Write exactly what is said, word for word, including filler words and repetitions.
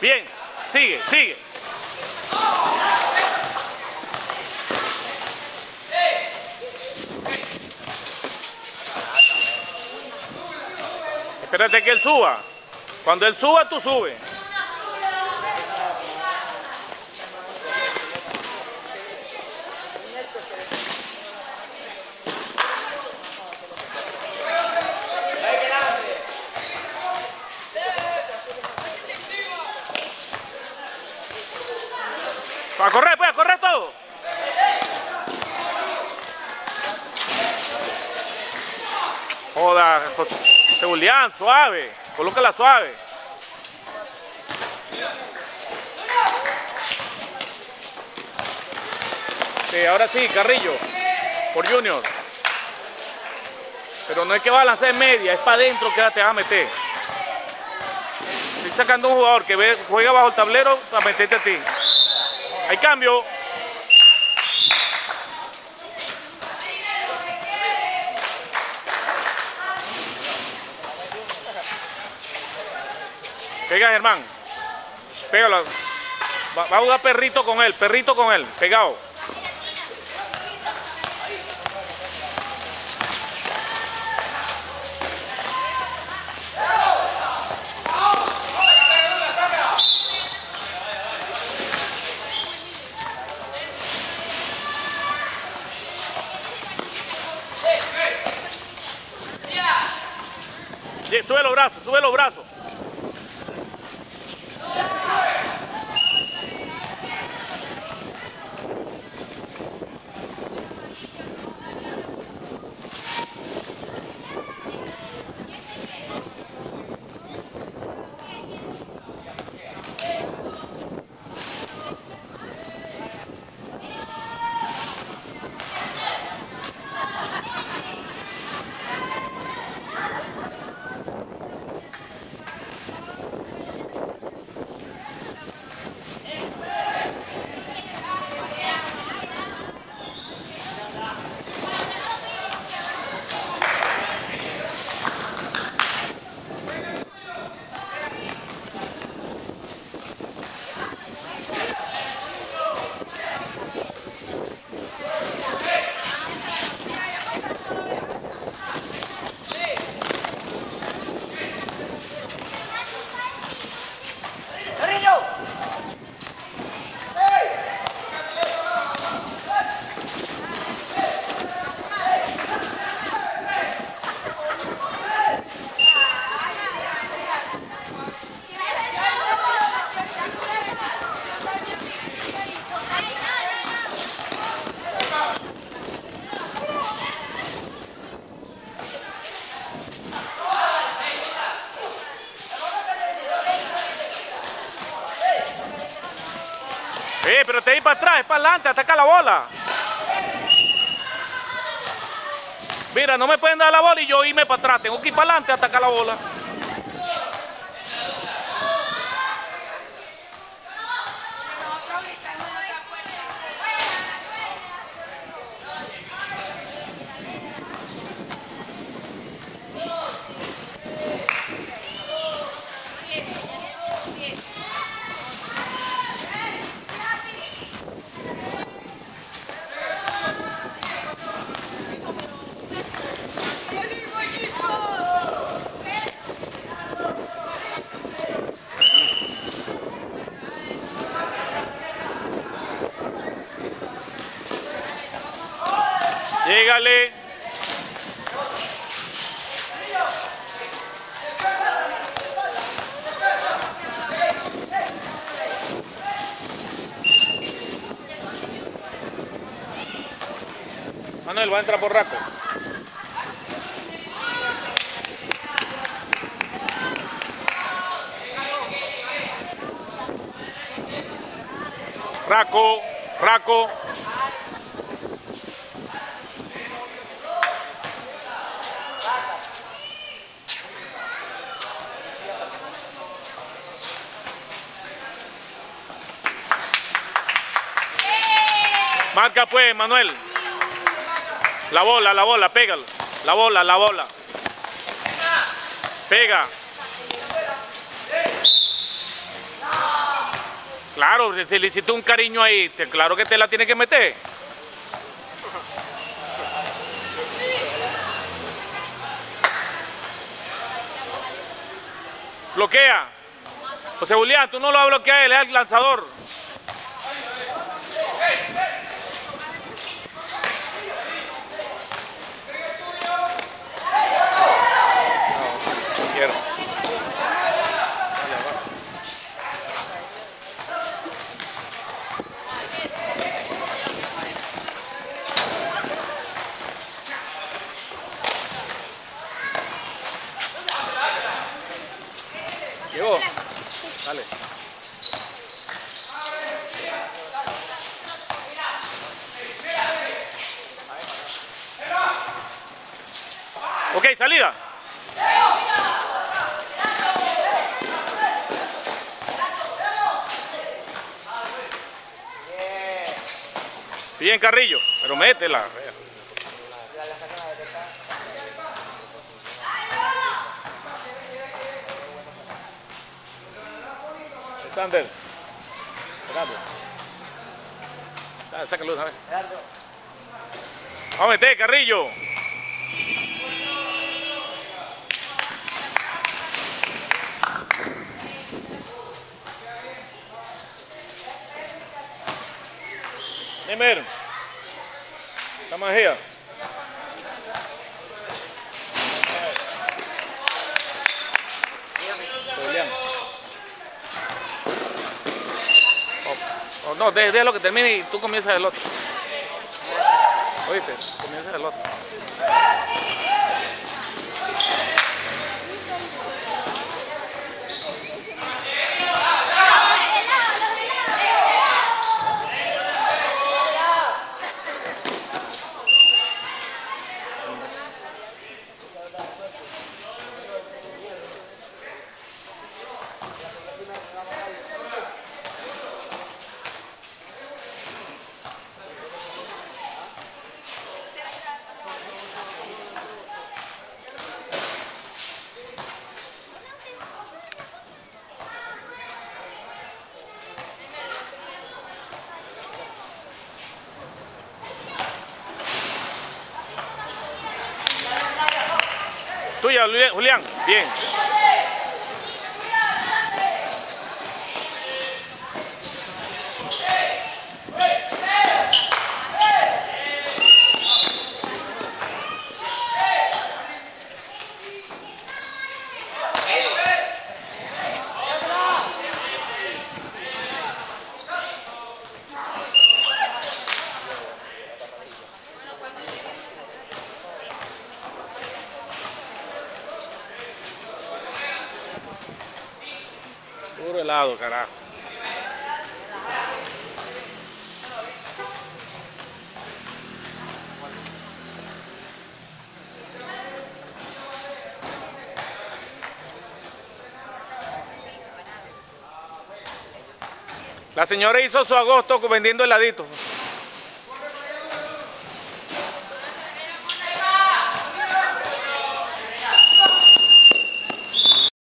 Bien, sigue, sigue. Espérate que él suba. Cuando él suba, tú subes. A correr, pues, a correr todo. Joda, José Julián, suave. Colócala suave. Sí, ahora sí, Carrillo. Por Junior. Pero no es que balance en media, es para adentro que te vas a meter. Estoy sacando un jugador que ve, juega bajo el tablero para meterte a ti. Hay cambio. Pega, Germán. Pégalo. Va, va a jugar perrito con él, perrito con él. Pegado. Sube los brazos, sube los brazos. Eh, pero te di para atrás, es para adelante, ataca la bola. Mira, no me pueden dar la bola y yo irme para atrás. Tengo que ir para adelante a atacar la bola. Llégale. Manuel va a entrar por Raco. Raco, Raco. Marca pues, Manuel. La bola, la bola, pégalo. La bola, la bola. Pega. Claro, si le hiciste un cariño ahí, te, claro que te la tiene que meter. Bloquea. José Julián, tú no lo vas a bloquear, él es el lanzador. No, quiero. Llegó. Dale. Ok, salida. Bien, Carrillo, pero métela. Sander. Fernando. Dale, saca luz, a ver. Vamos a meter, Carrillo. Nemer. Estamos aquí. Julián. Oh, no, déjalo que termine y tú comienzas el otro. Oíste, comienzas el otro. Tuya, Julián. Bien. Puro helado, carajo. La señora hizo su agosto vendiendo heladitos.